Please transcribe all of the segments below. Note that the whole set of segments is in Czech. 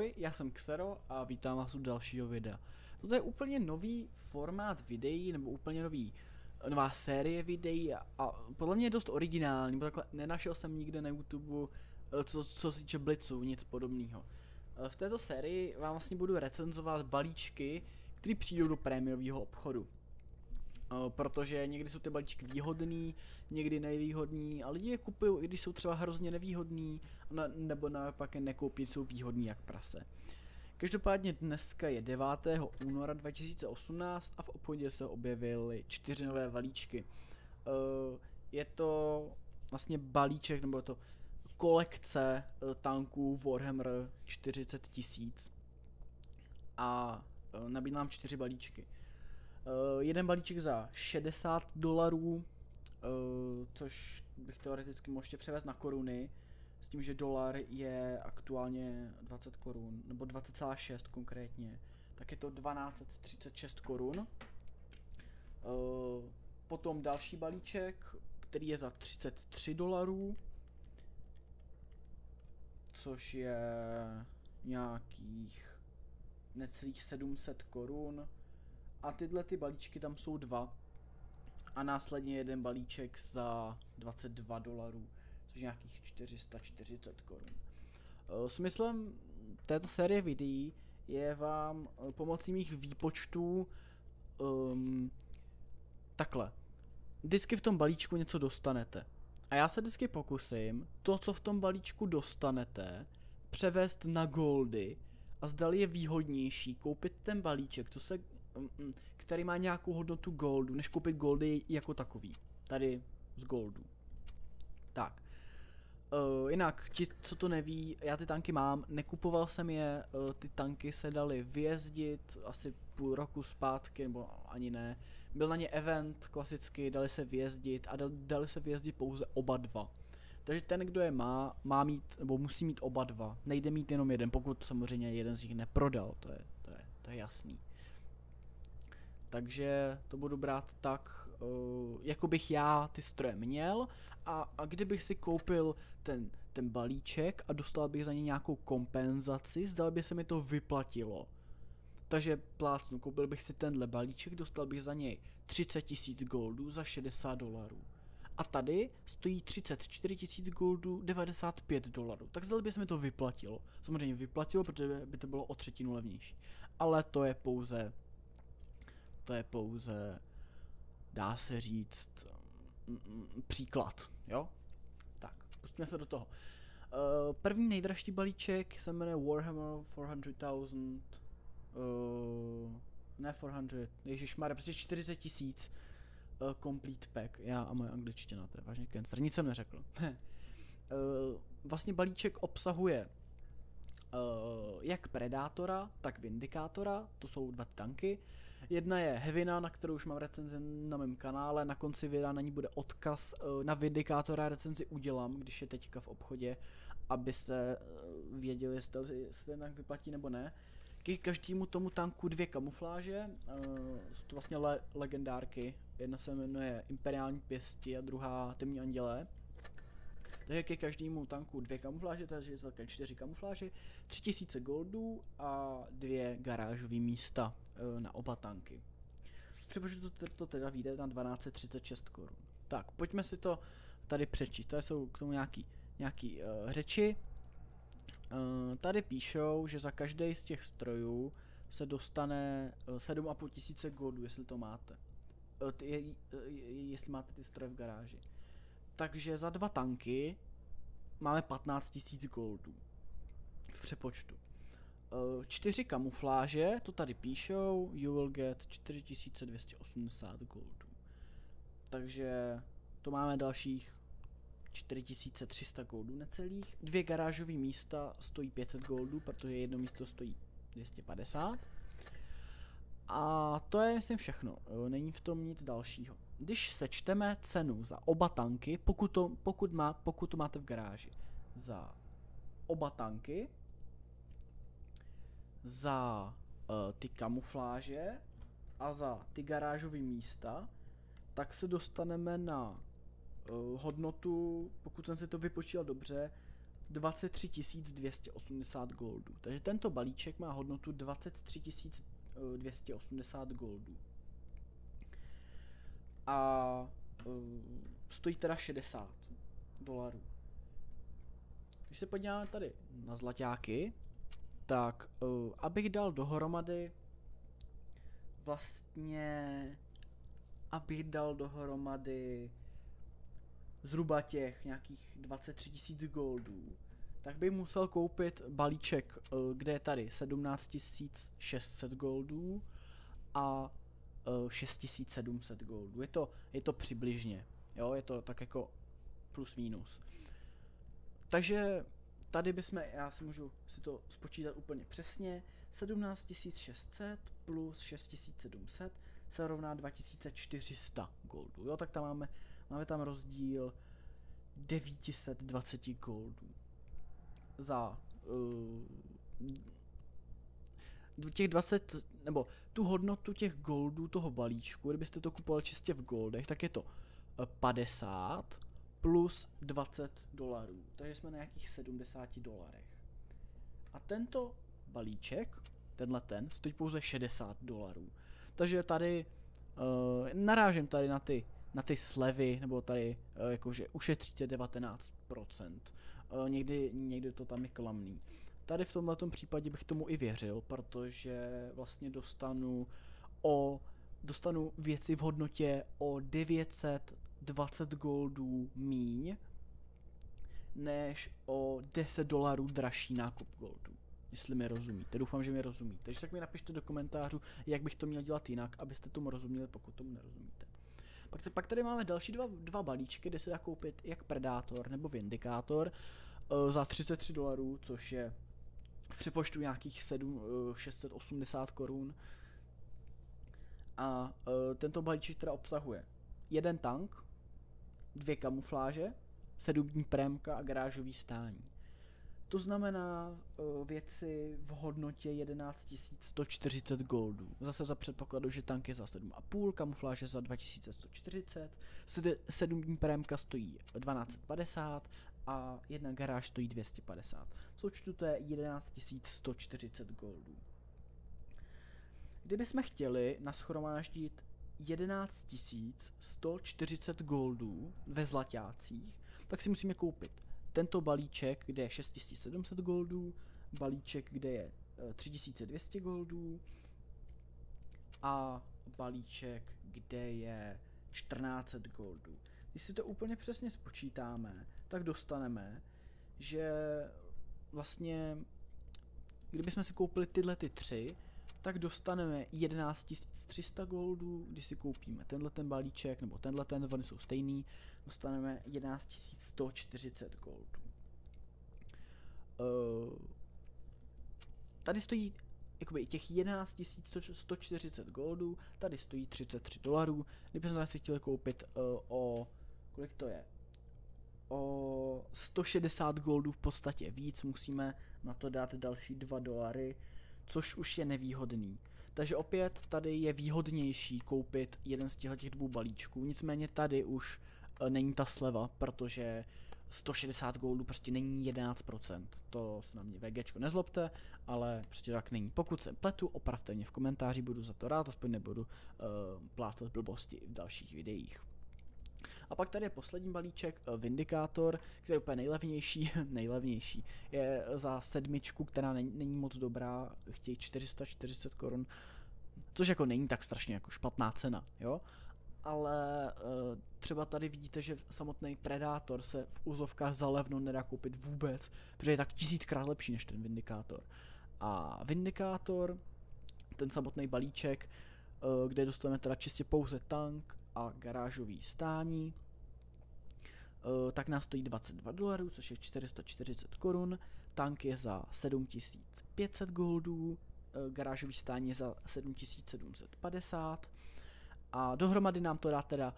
Ahoj, já jsem Xero a vítám vás u dalšího videa. Toto je úplně nový formát videí, nebo úplně nová série videí a podle mě je dost originální, protože nenašel jsem nikde na YouTube, co se týče Blitzu, nic podobného. V této sérii vám vlastně budu recenzovat balíčky, které přijdou do prémiového obchodu. Protože někdy jsou ty balíčky výhodný, někdy nevýhodný a lidi je kupují, i když jsou třeba hrozně nevýhodný, nebo naopak je nekoupí, jsou výhodný jak prase. Každopádně dneska je 9. února 2018 a v obchodě se objevily 4 nové balíčky. Je to vlastně balíček, nebo je to kolekce tanků Warhammer 40 000 a nabídl nám 4 balíčky. Jeden balíček za $60, což bych teoreticky mohl ještě převést na koruny, s tím, že dolar je aktuálně 20 korun, nebo 20,6 konkrétně, tak je to 1236 korun. Potom další balíček, který je za $33, což je nějakých necelých 700 korun. A tyhle ty balíčky tam jsou dva. A následně jeden balíček za $22, což je nějakých 440 korun. Smyslem této série videí je vám pomocí mých výpočtů takhle. Vždycky v tom balíčku něco dostanete. A já se vždycky pokusím to, co v tom balíčku dostanete, převést na goldy a zdali je výhodnější koupit ten balíček, který má nějakou hodnotu goldu, než koupit goldy jako takový. Tady z goldu. Tak. Jinak, ti, co to neví, já ty tanky mám, nekupoval jsem je, ty tanky se daly vyjezdit asi půl roku zpátky, nebo ani ne. Byl na ně event klasicky, dali se vyjezdit a dali se vyjezdit pouze oba dva. Takže ten, kdo je má mít, nebo musí mít oba dva. Nejde mít jenom jeden, pokud samozřejmě jeden z nich neprodal, to je jasný. Takže to budu brát tak, jako bych já ty stroje měl a kdybych si koupil ten balíček a dostal bych za ně nějakou kompenzaci, zdal by se mi to vyplatilo. Takže plácnu, koupil bych si tenhle balíček, dostal bych za něj 30 000 goldů za $60. A tady stojí 34 000 goldů, $95. Tak zdal by se mi to vyplatilo. Samozřejmě vyplatilo, protože by to bylo o třetinu levnější. Ale to je pouze, dá se říct, příklad, jo? Tak, pustíme se do toho. První nejdražší balíček se jmenuje Warhammer 400,000, ne 400, ježišmarja, prostě 40 000 complete pack, já a moje angličtina, to je vážně cancer, nic jsem neřekl. Vlastně balíček obsahuje jak Predátora, tak Vindikátora, to jsou dva tanky. Jedna je Heavina, na kterou už mám recenzi na mém kanále, na konci videa na ní bude odkaz, na Vindikátora recenzi udělám, když je teďka v obchodě, abyste věděli, jestli ten tank vyplatí nebo ne. K každému tomu tanku 2 kamufláže, jsou to vlastně legendárky, jedna se jmenuje Imperiální pěsti a druhá Temní andělé. Takže ke každému tanku 2 kamufláže, takže celkem 4 kamufláže, 3000 goldů a 2 garážové místa na oba tanky. Přepočtu to teda vyjde na 1236 korun. Tak, pojďme si to tady přečíst, tady jsou k tomu nějaký řeči. Tady píšou, že za každý z těch strojů se dostane 7500 goldů, jestli to máte. Jestli máte ty stroje v garáži. Takže za 2 tanky máme 15 000 goldů v přepočtu. 4 kamufláže, to tady píšou, you will get 4280 goldů. Takže to máme dalších 4300 goldů necelých. 2 garážové místa stojí 500 goldů, protože jedno místo stojí 250. A to je myslím všechno, není v tom nic dalšího. Když sečteme cenu za oba tanky, pokud to máte v garáži, za oba tanky, za ty kamufláže a za ty garážové místa, tak se dostaneme na hodnotu, pokud jsem si to vypočítal dobře, 23 280 goldů. Takže tento balíček má hodnotu 23 280 goldů. A stojí teda $60. Když se podíváme tady na zlaťáky, tak abych dal dohromady zhruba těch nějakých 23 000 goldů, tak bych musel koupit balíček, kde je tady 17 600 goldů a 6700 goldů. Je to přibližně, jo, je to tak jako plus minus. Takže tady já si můžu si to spočítat úplně přesně. 17 600 plus 6700 se rovná 2400 goldů. Jo, tak tam máme tam rozdíl 920 goldů. Za těch 20, nebo tu hodnotu těch goldů toho balíčku, kdybyste to kupovali čistě v goldech, tak je to 50 plus $20, takže jsme na nějakých $70. A tento balíček, stojí pouze $60. Takže tady narážím tady na ty slevy, nebo tady jakože ušetříte 19%. Někdy to tam je klamný. Tady v tomhletom případě bych tomu i věřil, protože vlastně dostanu věci v hodnotě o 920 goldů míň, než o $10 dražší nákup goldů. Jestli mi rozumíte, doufám, že mi rozumíte. Takže tak mi napište do komentářů, jak bych to měl dělat jinak, abyste tomu rozuměli, pokud tomu nerozumíte. Pak tady máme další dva balíčky, kde se dá koupit jak Predátor nebo Vindikátor za $33, což je v přepočtu nějakých 680 korun. A tento balíček teda obsahuje jeden tank, 2 kamufláže, 7 dní prémka a garážový stání. To znamená věci v hodnotě 11 140 goldů. Zase za předpokladu, že tank je za 7,5, kamufláže za 2140, 7 dní prémka stojí 1250 a jedna garáž stojí 250. V součtu to je 11 140 goldů. Kdybychom chtěli nashromáždit 11 140 goldů ve zlaťácích, tak si musíme koupit tento balíček, kde je 6700 goldů, balíček, kde je 3200 goldů a balíček, kde je 1400 goldů. Když si to úplně přesně spočítáme, tak dostaneme, že vlastně, kdybychom si koupili tyhle tři, tak dostaneme 11 300 goldů, když si koupíme ten balíček, nebo oni jsou stejný, dostaneme 11 140 goldů. Tady stojí jakoby těch 11 140 goldů, tady stojí $33. Kdybychom si chtěli koupit kolik to je? O 160 goldů v podstatě víc, musíme na to dát další $2, což už je nevýhodný. Takže opět tady je výhodnější koupit jeden z těch dvou balíčků, nicméně tady už není ta sleva, protože 160 goldů prostě není 11%. To se na mě VGčko nezlobte, ale prostě tak není. Pokud se pletu, opravte mě v komentáři, budu za to rád, aspoň nebudu plácat blbosti v dalších videích. A pak tady je poslední balíček, Vindikátor, který je úplně nejlevnější. Je za 7, která není moc dobrá, chtějí 440 korun, což jako není tak strašně jako špatná cena, jo? Ale třeba tady vidíte, že samotný Predátor se v úzovkách za levno nedá koupit vůbec, protože je tak 1000krát lepší než ten Vindikátor. A Vindikátor, ten samotný balíček, kde dostaneme teda čistě pouze tank a garážový stání, tak nás stojí $22, což je 440 korun, tank je za 7500 goldů, garážový stání je za 7750 a dohromady nám to dá teda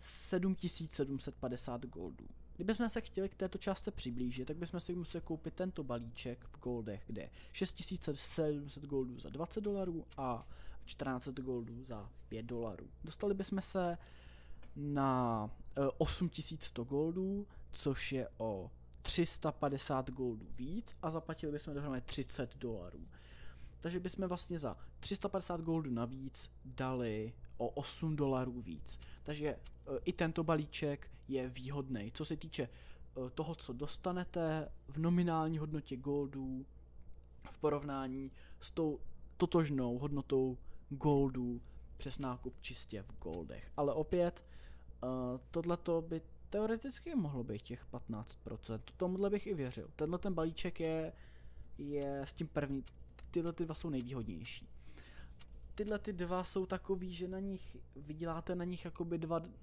7750 goldů. Kdybychom se chtěli k této částce přiblížit, tak bychom si museli koupit tento balíček v goldech, kde je 6700 goldů za $20 a 1400 goldů za $5. Dostali bychom se na 8100 goldů, což je o 350 goldů víc a zaplatili bychom dohromady $30. Takže bychom vlastně za 350 goldů navíc dali o $8 víc. Takže i tento balíček je výhodný. Co se týče toho, co dostanete v nominální hodnotě goldů v porovnání s tou totožnou hodnotou goldů přes nákup čistě v goldech. Ale opět, tohleto by teoreticky mohlo být těch 15%. Tomuhle bych i věřil. Tenhle ten balíček je s tím první. Tyhle ty dva jsou nejvýhodnější. Tyhle ty dva jsou takový, že na nich vyděláte na nich jakoby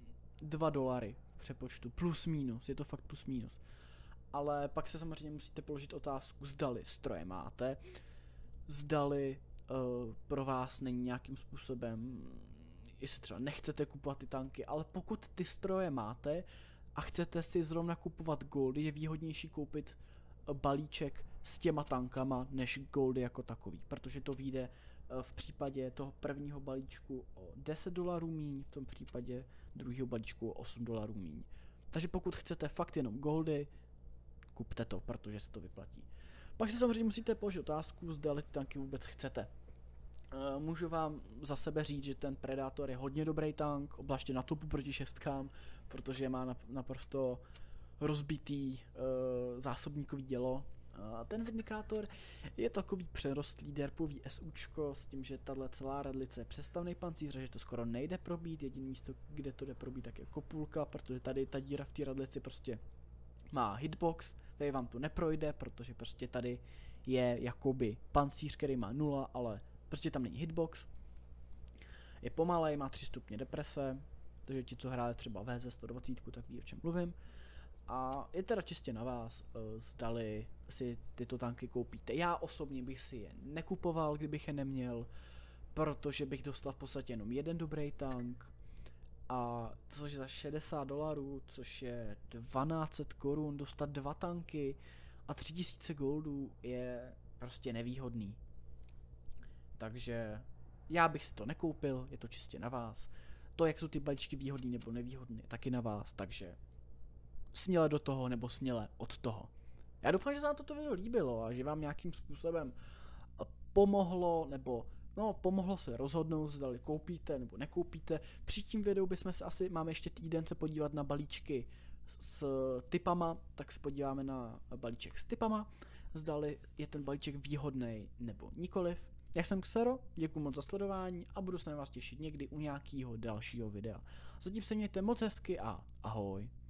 $2 v přepočtu. Plus minus, je to fakt plus minus. Ale pak se samozřejmě musíte položit otázku, zdali stroje máte, zdali pro vás není nějakým způsobem, jestli třeba nechcete kupovat ty tanky, ale pokud ty stroje máte a chcete si zrovna kupovat goldy, je výhodnější koupit balíček s těma tankama než goldy jako takový, protože to vyjde v případě toho prvního balíčku o $10 míň, v tom případě druhého balíčku o $8 míň. Takže pokud chcete fakt jenom goldy, kupte to, protože se to vyplatí. Pak si samozřejmě musíte položit otázku, zda ty tanky vůbec chcete. Můžu vám za sebe říct, že ten Predator je hodně dobrý tank, obzvláště na topu proti šestkám, protože má naprosto rozbitý zásobníkový dělo. Ten Vindikátor je takový přerostlý derpový SUčko s tím, že tahle celá radlice je přestavný pancíř, že to skoro nejde probít, jediné místo, kde to jde probít, tak je kopulka, protože tady ta díra v té radlici prostě má hitbox, tady vám to neprojde, protože prostě tady je jakoby pancíř, který má 0, ale prostě tam není hitbox. Je pomalej, má 3 stupně deprese, takže ti, co hráli třeba VZ 120, tak ví, o čem mluvím. A je teda čistě na vás, zdali si tyto tanky koupíte. Já osobně bych si je nekupoval, kdybych je neměl, protože bych dostal v podstatě jenom jeden dobrý tank. A což za $60, což je 1200 korun, dostat 2 tanky a 3000 goldů je prostě nevýhodný. Takže já bych si to nekoupil, je to čistě na vás. To, jak jsou ty balíčky výhodný nebo nevýhodný, je taky na vás, takže směle do toho nebo směle od toho. Já doufám, že se vám toto video líbilo a že vám nějakým způsobem pomohlo, nebo pomohlo se rozhodnout, zdali koupíte nebo nekoupíte. Při tím videu bychom se asi, máme ještě týden se podívat na balíčky s typama, tak se podíváme na balíček s typama, zdali je ten balíček výhodný nebo nikoliv. Já jsem Xero, děkuji moc za sledování a budu se na vás těšit někdy u nějakého dalšího videa. Zatím se mějte moc hezky a ahoj.